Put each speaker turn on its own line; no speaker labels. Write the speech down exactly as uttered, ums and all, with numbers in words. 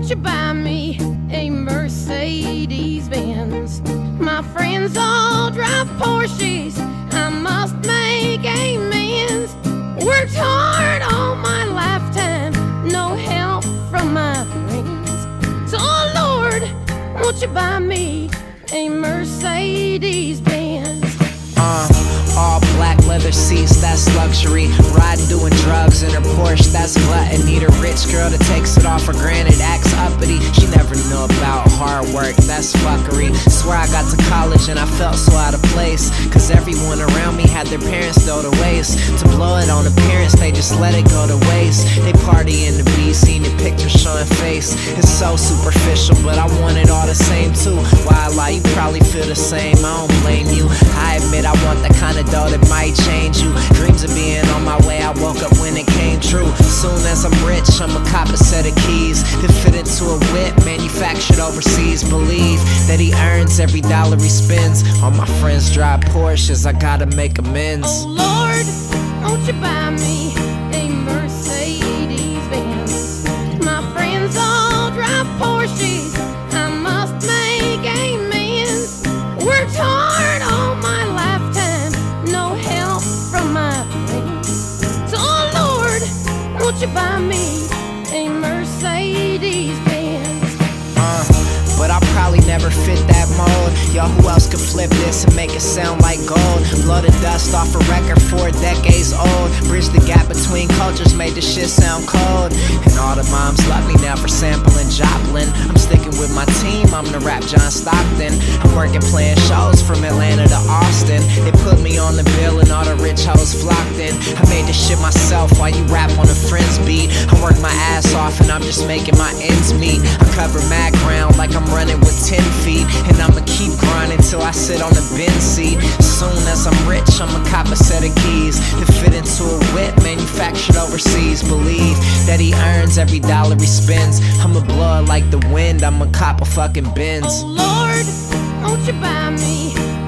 won't you buy me a Mercedes Benz? My friends all drive Porsches, I must make amends. Worked hard all my lifetime, no help from my friends. So Lord, won't you buy me a Mercedes Benz?
Uh, all black leather seats, that's luxury. Riding, doing drugs in her Porsche, that's gluttony. Need a rich girl that takes it all for granted, acts uppity. She never knew about hard work, that's fuckery. Swear I got to college and I felt so out of place, cause everyone around me had their parents throw to waste. To blow it on appearance, they just let it go to waste. They party in the B, seen your picture showing face. It's so superficial, but I want it all the same too. Why I lie, you probably feel the same, I don't blame you. I admit I want that kind of dough that might change you. Dreams of being on my way, I woke up when it came true. Soon as I'm rich, I'ma cop a set of keys to fit into a whip manufactured overseas. Believe that he earns every dollar he spends. All my friends drive Porsches, I gotta make amends.
Oh Lord, won't you buy me a Mercedes Benz? My friends all drive Porsches, I must make amends. Worked hard all my lifetime, no help from my friends. So Lord, won't you buy me a Mercedes Benz?
Uh, but I'll probably never fit that mold. Yo, who else could flip this and make it sound like gold? Blow the dust off a record four decades old. Bridge the gap between cultures, made this shit sound cold. And all the moms love me now for sampling Joplin. I'm sticking with my team, I'm the rap John Stockton. I'm working playing shows from Atlanta to Austin. They put me on the bill and all the rich hoes flocked in. I made this shit myself while you rap on a friend's beat. I work my ass off and I'm just making my ends meet. I cover mad ground like I'm running with ten feet. And I'ma keep grinding till I sit on the Benz seat. Soon as I'm rich, I'ma cop a set of keys to fit into a whip manufactured overseas. Believe that he earns every dollar he spends. I'ma blow it like the wind, I'ma cop a fucking Benz.
Oh Lord, won't you buy me